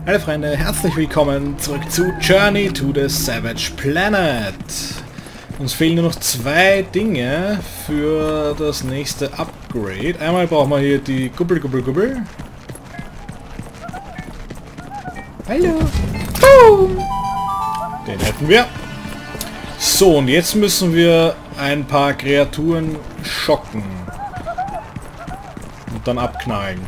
Hallo Freunde, herzlich willkommen zurück zu Journey to the Savage Planet. Uns fehlen nur noch zwei Dinge für das nächste Upgrade. Einmal brauchen wir hier die Gubbel. Hallo. Den hätten wir. So, und jetzt müssen wir ein paar Kreaturen schocken. Und dann abknallen.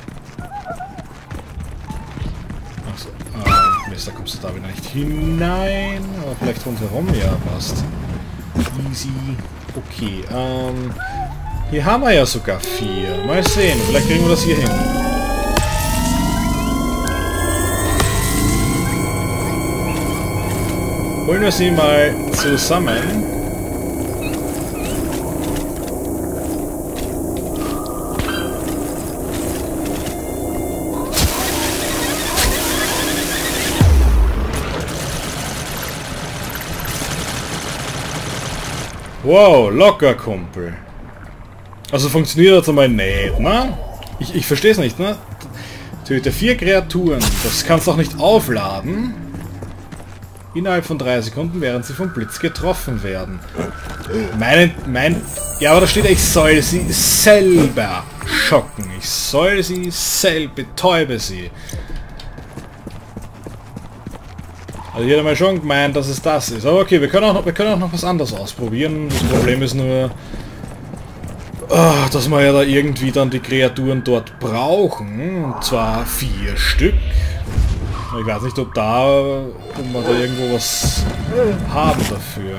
Achso, Mist, da kommst du da wieder nicht hinein. Aber vielleicht rundherum, ja, passt. Easy. Okay, hier haben wir ja sogar 4. Mal sehen, vielleicht kriegen wir das hier hin. Holen wir sie mal zusammen. Wow, locker, Kumpel. Also funktioniert das einmal nicht, ne? Ich verstehe es nicht, ne? Töte 4 Kreaturen. Das kannst du auch nicht aufladen. Innerhalb von 3 Sekunden, während sie vom Blitz getroffen werden. Ja, aber da steht, ich soll sie selber schocken. Ich soll sie selber, betäube sie. Also ich hätte mal schon gemeint, dass es das ist. Aber okay, wir können auch noch was anderes ausprobieren. Das Problem ist nur, dass wir ja da irgendwie dann die Kreaturen dort brauchen. Und zwar 4 Stück. Ich weiß nicht, ob wir da irgendwo was haben dafür.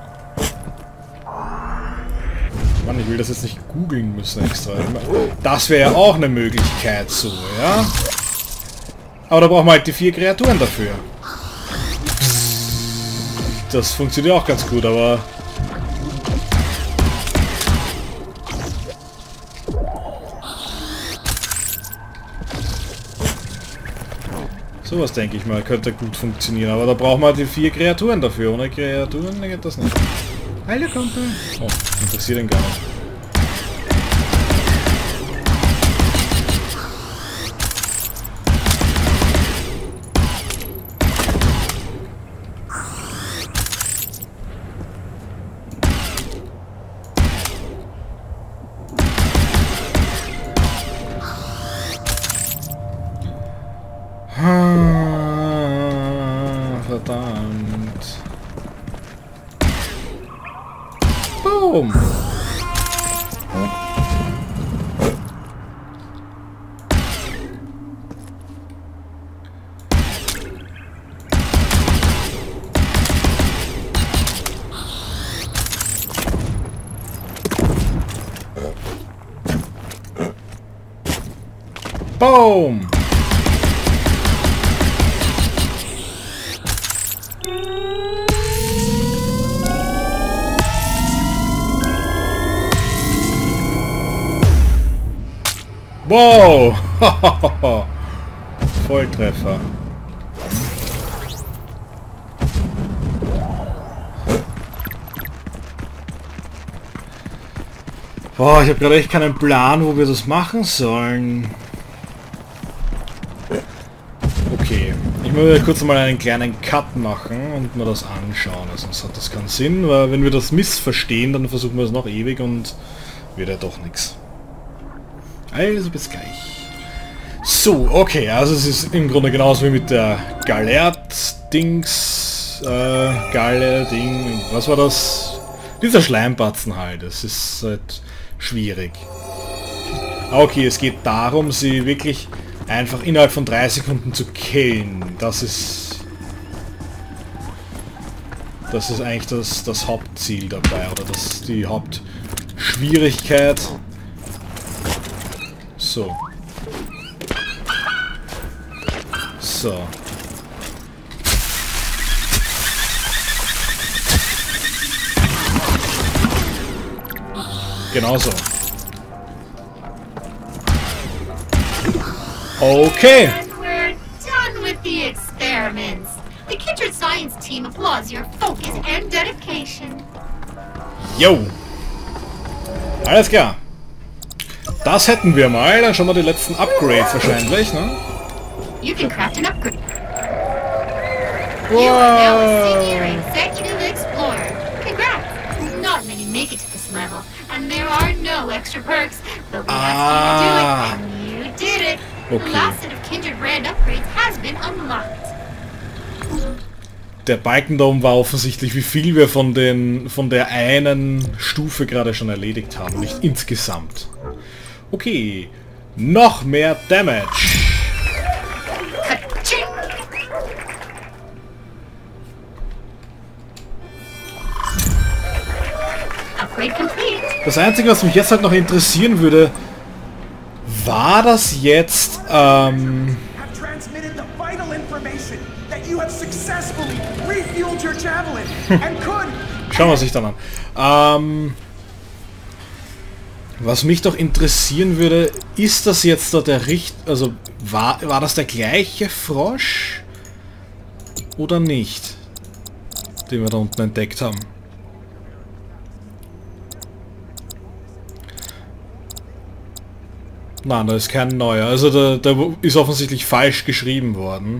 Mann, ich will das jetzt nicht googeln müssen extra. Das wäre ja auch eine Möglichkeit so, ja? Aber da brauchen wir halt die 4 Kreaturen dafür. Das funktioniert auch ganz gut, aber... Sowas denke ich mal, könnte gut funktionieren, aber da brauchen wir die 4 Kreaturen dafür. Ohne Kreaturen geht das nicht. Hallo Kumpel! Oh, interessiert ihn gar nicht. Verdammt. Boom. Boom. Wow! Volltreffer. Boah, ich habe gerade echt keinen Plan, wo wir das machen sollen. Okay, ich muss kurz mal einen kleinen Cut machen und mir das anschauen, sonst hat das keinen Sinn, weil wenn wir das missverstehen, dann versuchen wir es noch ewig und wird ja doch nichts. Also bis gleich. So, okay, also es ist im Grunde genauso wie mit der Galert-Dings, Galle-Ding, was war das? Dieser Schleimpatzen halt, das ist halt schwierig. Okay, es geht darum, sie wirklich einfach innerhalb von 3 Sekunden zu killen. Das ist eigentlich das Hauptziel dabei, oder die Hauptschwierigkeit. So. So. Genau so. Okay. And we're done with the experiments. The Kindred Science team applauds your focus and dedication. Yo. Alles klar. Das hätten wir mal. Dann schon mal die letzten Upgrades wahrscheinlich, ne? you can craft an upgrade. You are now a senior executive explorer. Congrats! Not many make it to this level, and there are no extra perks, but we asked you to do it, and you did it. Okay. The last set of Kindred Brand upgrades has been unlocked. Der Balken da oben war offensichtlich, wie viel wir von der einen Stufe gerade schon erledigt haben, nicht insgesamt. Okay, noch mehr Damage. Ka-ching! Upgrade complete. Das Einzige, was mich jetzt halt noch interessieren würde, war das jetzt, have transmitted the vital information that you have successfully refueled your javelin and could. Schauen wir uns sich dann an. Was mich doch interessieren würde, ist das jetzt da der also war das der gleiche Frosch oder nicht, den wir da unten entdeckt haben? Nein, da ist kein neuer. Also der ist offensichtlich falsch geschrieben worden.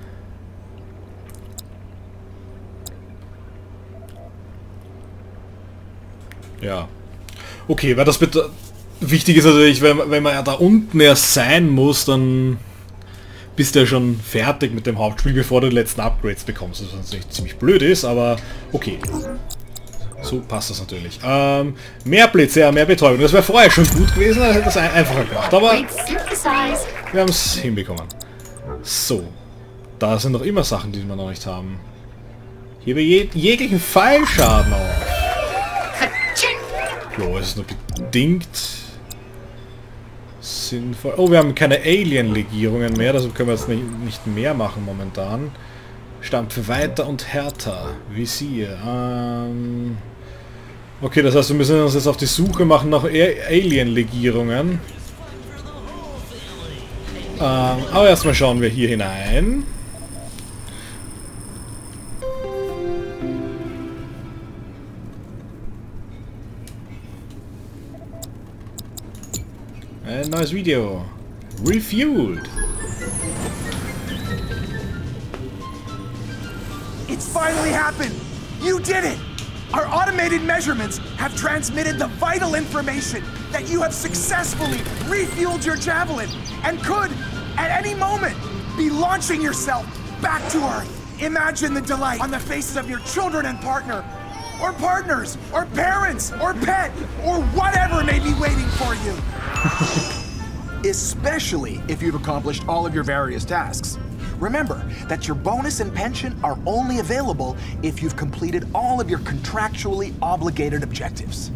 Ja. Okay, weil das wichtig ist natürlich, wenn man ja da unten erst sein muss, dann bist du ja schon fertig mit dem Hauptspiel, bevor du die letzten Upgrades bekommst. Was natürlich ziemlich blöd ist, aber okay. So passt das natürlich. Mehr Blitze, ja, mehr Betäubung. Das wäre vorher schon gut gewesen, dann hätte das einfacher gemacht. Aber wir haben es hinbekommen. So. Da sind noch immer Sachen, die wir noch nicht haben. Hebe jeglichen Pfeilschaden auf. Jo, es ist nur bedingt sinnvoll. Oh, wir haben keine Alien-Legierungen mehr, deshalb können wir jetzt nicht mehr machen momentan. Stampfe weiter und härter. Visier. Okay, das heißt, wir müssen uns jetzt auf die Suche machen nach Alien-Legierungen. Aber erstmal schauen wir hier hinein. Ein neues Video. Refueled. It's finally happened! You did it! Our automated measurements have transmitted the vital information that you have successfully refueled your javelin and could, at any moment, be launching yourself back to Earth. Imagine the delight on the faces of your children and partner, or partners, or parents, or pet, or whatever may be waiting for you. Especially if you've accomplished all of your various tasks. Remember that your bonus and pension are only available if you've completed all of your contractually obligated objectives.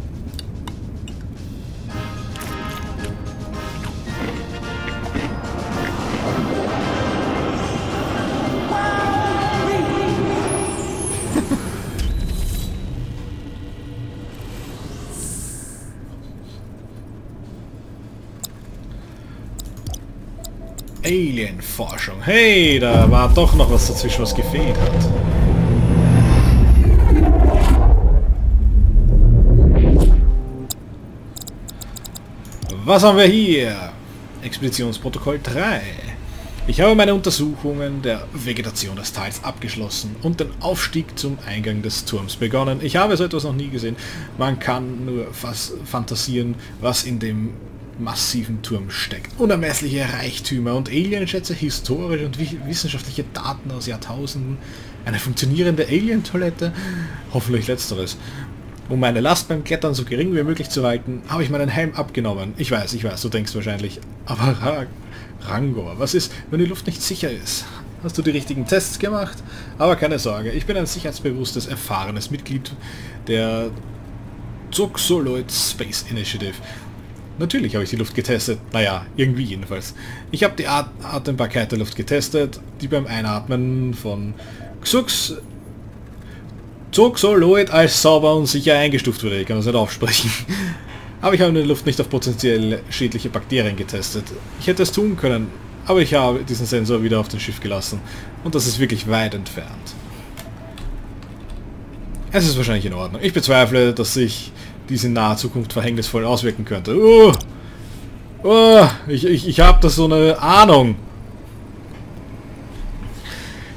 Alien-Forschung. Hey, da war doch noch was dazwischen, was gefehlt hat. Was haben wir hier? Expeditionsprotokoll 3. Ich habe meine Untersuchungen der Vegetation des Tals abgeschlossen und den Aufstieg zum Eingang des Turms begonnen. Ich habe so etwas noch nie gesehen. Man kann nur fast fantasieren, was in dem massiven Turm steckt. Unermessliche Reichtümer und Alienschätze, historische und wissenschaftliche Daten aus Jahrtausenden, eine funktionierende Alien-Toilette, hoffentlich letzteres. Um meine Last beim Klettern so gering wie möglich zu halten, habe ich meinen Helm abgenommen. Ich weiß, du denkst wahrscheinlich, aber Rangor, was ist, wenn die Luft nicht sicher ist? Hast du die richtigen Tests gemacht? Aber keine Sorge, ich bin ein sicherheitsbewusstes, erfahrenes Mitglied der Zoxoloid Space Initiative. Natürlich habe ich die Luft getestet. Naja, irgendwie jedenfalls. Ich habe die Atembarkeit der Luft getestet, die beim Einatmen von Zoxoloid als sauber und sicher eingestuft wurde. Ich kann das nicht aufsprechen. Aber ich habe die Luft nicht auf potenziell schädliche Bakterien getestet. Ich hätte es tun können, aber ich habe diesen Sensor wieder auf dem Schiff gelassen. Und das ist wirklich weit entfernt. Es ist wahrscheinlich in Ordnung. Ich bezweifle, dass sich diese in naher Zukunft verhängnisvoll auswirken könnte. Ich habe da so eine Ahnung.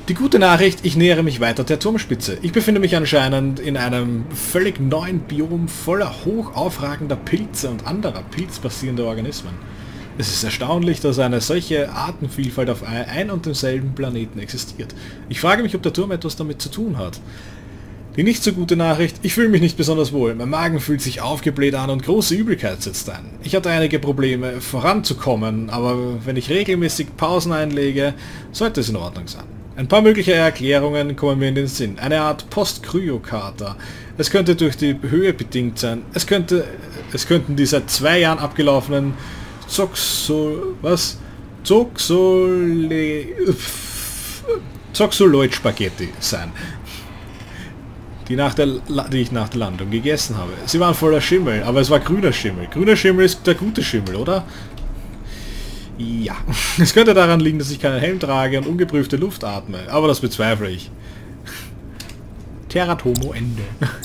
Die gute Nachricht, ich nähere mich weiter der Turmspitze. Ich befinde mich anscheinend in einem völlig neuen Biom voller hoch aufragender Pilze und anderer pilzbasierender Organismen. Es ist erstaunlich, dass eine solche Artenvielfalt auf ein und demselben Planeten existiert. Ich frage mich, ob der Turm etwas damit zu tun hat. Die nicht so gute Nachricht, ich fühle mich nicht besonders wohl. Mein Magen fühlt sich aufgebläht an und große Übelkeit setzt ein. Ich hatte einige Probleme, voranzukommen, aber wenn ich regelmäßig Pausen einlege, sollte es in Ordnung sein. Ein paar mögliche Erklärungen kommen mir in den Sinn. Eine Art Post-Kryokater. Es könnte durch die Höhe bedingt sein. Es könnten die seit 2 Jahren abgelaufenen Zoxoloid-Spaghetti sein, die ich nach der Landung gegessen habe. Sie waren voller Schimmel, aber es war grüner Schimmel. Grüner Schimmel ist der gute Schimmel, oder? Ja. Es könnte daran liegen, dass ich keinen Helm trage und ungeprüfte Luft atme, aber das bezweifle ich. Terratomo Ende.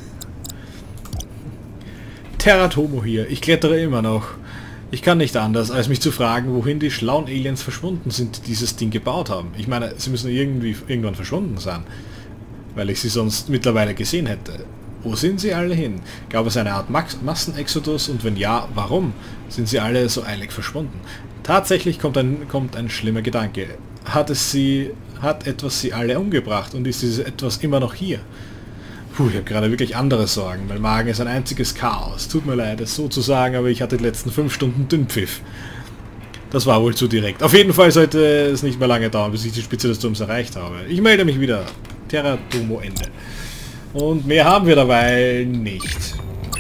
Terratomo hier. Ich klettere immer noch. Ich kann nicht anders, als mich zu fragen, wohin die schlauen Aliens verschwunden sind, die dieses Ding gebaut haben. Ich meine, sie müssen irgendwann verschwunden sein, weil ich sie sonst mittlerweile gesehen hätte. Wo sind sie alle hin? Gab es eine Art Massenexodus und wenn ja, warum sind sie alle so eilig verschwunden? Tatsächlich kommt ein schlimmer Gedanke. Hat etwas sie alle umgebracht und ist dieses etwas immer noch hier? Puh, ich habe gerade wirklich andere Sorgen. Mein Magen ist ein einziges Chaos. Tut mir leid, es so zu sagen, aber ich hatte die letzten 5 Stunden Dünnpfiff. Das war wohl zu direkt. Auf jeden Fall sollte es nicht mehr lange dauern, bis ich die Spitze des Turms erreicht habe. Ich melde mich wieder. Terratomo Ende. Und mehr haben wir dabei nicht.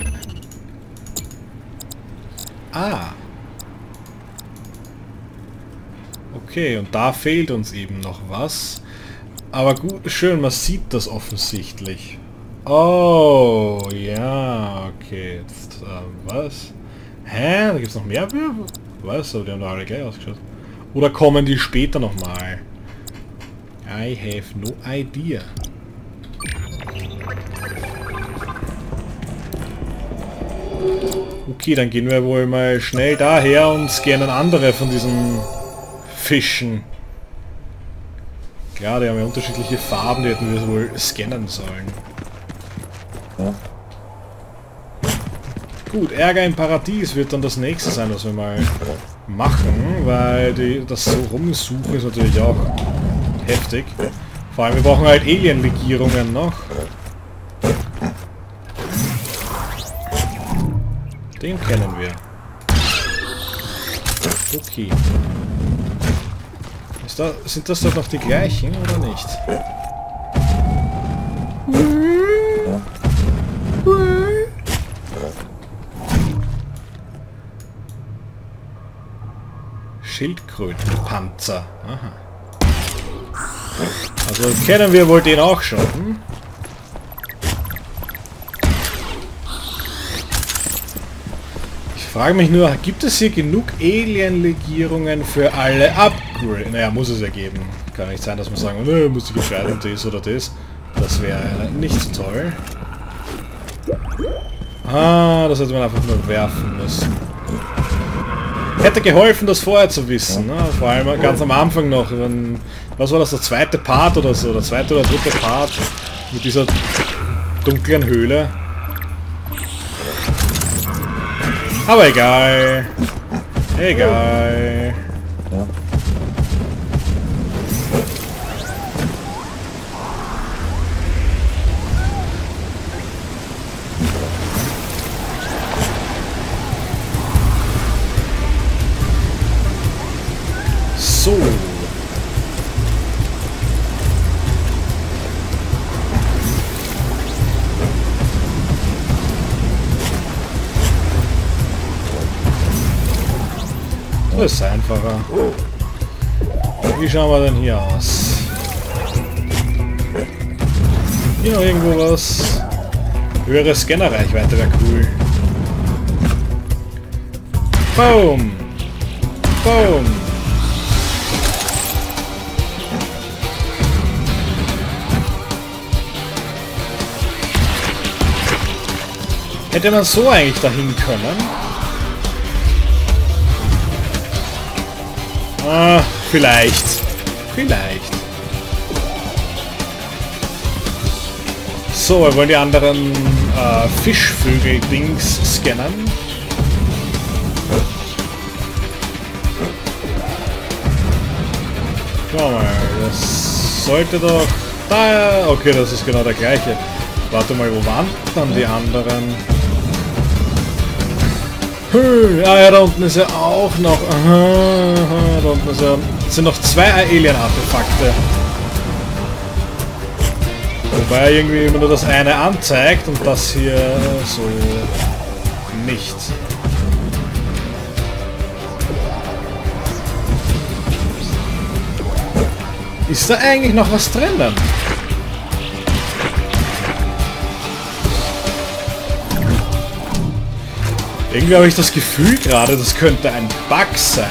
Ah. Okay, und da fehlt uns eben noch was. Aber gut, schön, man sieht das offensichtlich. Oh, ja, okay. Jetzt, was? Hä? Da gibt es noch mehr Würfel? Was? Aber die haben doch alle gleich ausgeschaut. Oder kommen die später nochmal? I have no idea. Okay, dann gehen wir wohl mal schnell daher und scannen andere von diesen Fischen. Klar, die haben ja unterschiedliche Farben, die hätten wir wohl scannen sollen. Ja. Gut, Ärger im Paradies wird dann das nächste sein, was wir mal machen, weil das so rumsuchen ist natürlich auch heftig. Vor allem, wir brauchen halt Alien-Legierungen noch. Den kennen wir. Okay. Sind das doch noch die gleichen, oder nicht? Schildkrötenpanzer. Aha. Also kennen wir wohl den auch schon. Hm? Ich frage mich nur, gibt es hier genug Alien-Legierungen für alle Upgrades? Naja, muss es ja geben. Kann nicht sein, dass man sagen, nö, muss ich entscheiden, das oder das. Das wäre nicht so toll. Ah, das hätte man einfach nur werfen müssen. Hätte geholfen, das vorher zu wissen. Ne? Vor allem ganz am Anfang noch. Was war das, der zweite Part oder so? Der zweite oder dritte Part mit dieser dunklen Höhle. Aber egal. Egal. Ja. So. Das ist einfacher. Wie schauen wir denn hier aus? Hier noch irgendwo was? Höhere Scannerreichweite wäre cool. Boom! Boom! Hätte man so eigentlich dahin können? Ah, vielleicht. Vielleicht. So, wir wollen die anderen Fischvögel-Dings scannen. Schau mal, das sollte doch... Da, okay, das ist genau der gleiche. Warte mal, wo waren dann die anderen? Ah ja, da unten ist ja auch noch... Aha, da unten ist ja, sind noch 2 Alien-Artefakte. Wobei irgendwie immer nur das eine anzeigt und das hier so nicht. Ist da eigentlich noch was drinnen? Irgendwie habe ich das Gefühl gerade, das könnte ein Bug sein.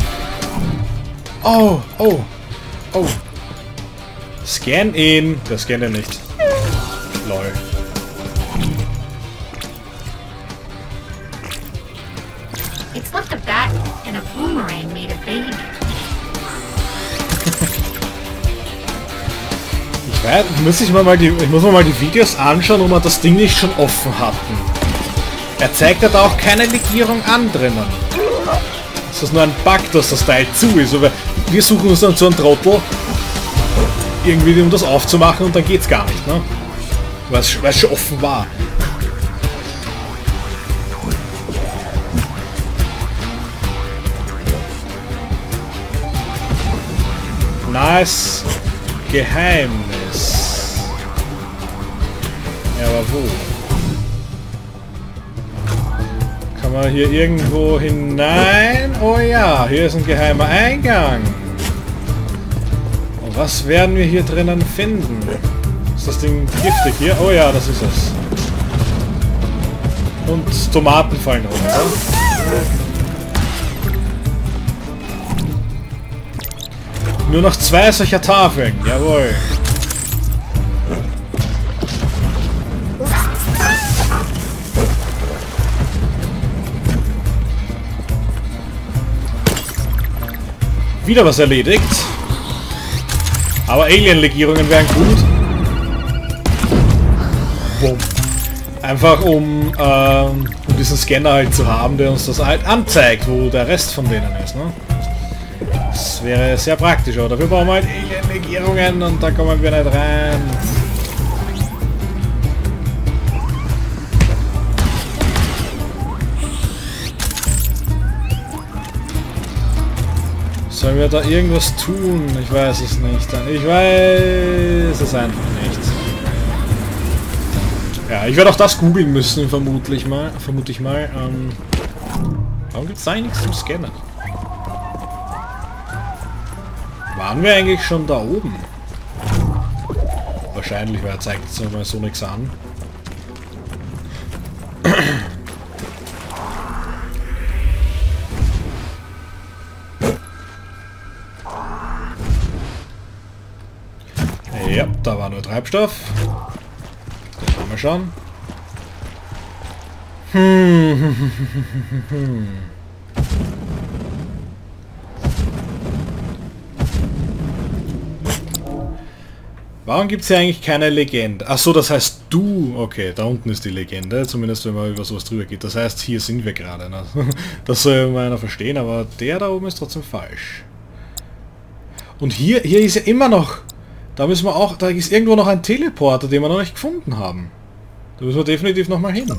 Oh, oh, oh. Scan ihn. Der scannt ja nicht. Lol. It's like a bat and a boomerang made a baby. Ich muss mir mal die Videos anschauen, ob wir das Ding nicht schon offen hatten. Er zeigt ja da auch keine Legierung an drinnen. Das ist nur ein Bug, dass das Teil zu ist. Aber wir suchen uns dann so einen Trottel, irgendwie um das aufzumachen und dann geht's gar nicht, ne? Weil es schon offen war. Nice Geheimnis. Ja, aber wo? Kann man hier irgendwo hinein? Oh ja, hier ist ein geheimer Eingang. Und was werden wir hier drinnen finden? Ist das Ding giftig hier? Oh ja, das ist es. Und Tomaten fallen runter. Nur noch 2 solcher Tafeln, jawohl. Wieder was erledigt. Aber Alien-Legierungen wären gut. Boom. Einfach um diesen Scanner halt zu haben, der uns das halt anzeigt, wo der Rest von denen ist, ne? Das wäre sehr praktisch, aber dafür brauchen wir halt Alien-Legierungen und da kommen wir nicht rein. Sollen wir da irgendwas tun? Ich weiß es nicht. Ich weiß es einfach nicht. Ja, ich werde auch das googeln müssen, vermute ich mal. Warum gibt es da nichts zum Scannen? Waren wir eigentlich schon da oben? Wahrscheinlich, weil er zeigt jetzt mal so nichts an. Ja, da war nur Treibstoff. Das haben wir schon. Warum gibt es hier eigentlich keine Legende? Ach so, das heißt du. Okay, da unten ist die Legende, zumindest wenn man über sowas drüber geht. Das heißt, hier sind wir gerade. Ne? Das soll mal einer verstehen, aber der da oben ist trotzdem falsch. Und hier ist ja immer noch... Da müssen wir auch... Da ist irgendwo noch ein Teleporter, den wir noch nicht gefunden haben. Da müssen wir definitiv noch mal hin.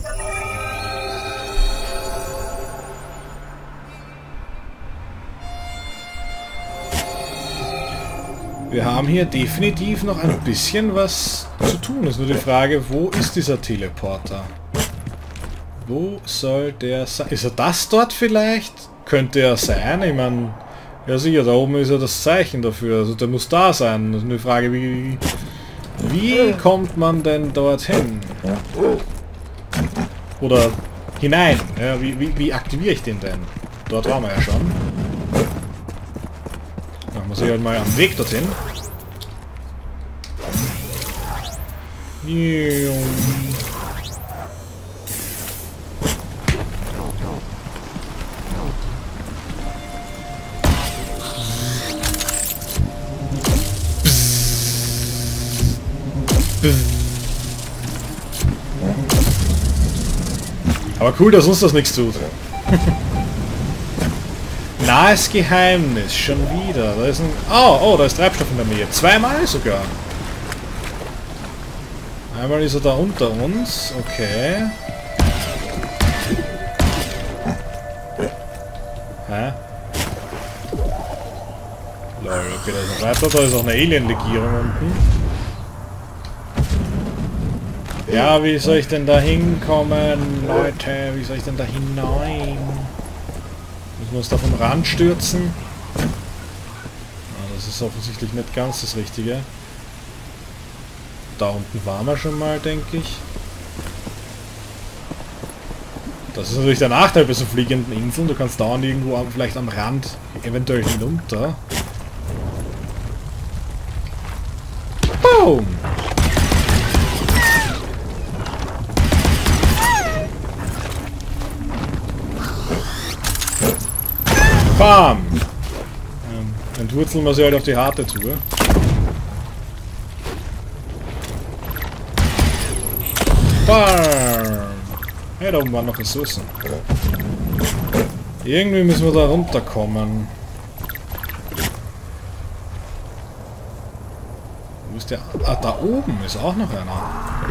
Wir haben hier definitiv noch ein bisschen was zu tun. Es ist nur die Frage, wo ist dieser Teleporter? Wo soll der sein? Ist er das dort vielleicht? Könnte er sein? Ich meine, ja sicher, da oben ist ja das Zeichen dafür. Also der muss da sein. Das ist nur die Frage, wie kommt man denn dorthin? Oder hinein? Ja, wie aktiviere ich den denn? Dort waren wir ja schon. Machen wir sich halt mal am Weg dorthin. Aber cool, dass uns das nichts tut. Nahes Geheimnis, schon wieder. Da ist ein... Oh, da ist Treibstoff in der Nähe. Zweimal sogar. Einmal ist er da unter uns. Okay. Hä? Lol, okay, da ist noch weiter. Da ist auch eine Alien-Legierung unten. Ja, wie soll ich denn da hinkommen, Leute? Wie soll ich denn da hinein? Müssen wir uns da vom Rand stürzen? Ah, das ist offensichtlich nicht ganz das Richtige. Da unten waren wir schon mal, denke ich. Das ist natürlich der Nachteil bei so fliegenden Inseln. Du kannst dauernd irgendwo vielleicht am Rand eventuell hinunter. Boom! Bam! Entwurzeln wir sie halt auf die harte Tour. Bam! Hey, da oben waren noch Ressourcen. Irgendwie müssen wir da runterkommen. Wo ist der? Ah, da oben ist auch noch einer.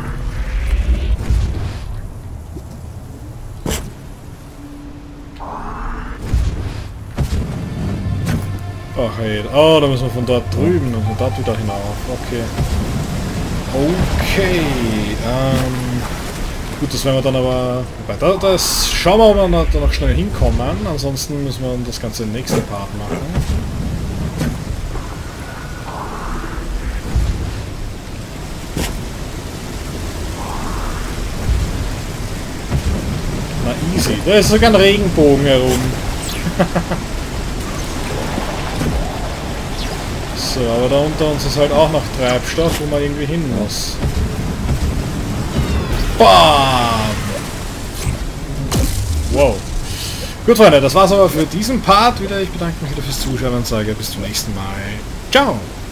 Ach hey, oh, da müssen wir von dort drüben und von dort wieder hinauf. Okay. Okay, gut, das werden wir dann aber... Das schauen wir, ob wir da noch schnell hinkommen. Ansonsten müssen wir das Ganze im nächsten Part machen. Na easy, da ist sogar ein Regenbogen herum. So, aber da unter uns ist halt auch noch Treibstoff, wo man irgendwie hin muss. Bam! Wow. Gut, Freunde, das war's aber für diesen Part wieder. Ich bedanke mich wieder fürs Zuschauen und sage bis zum nächsten Mal. Ciao!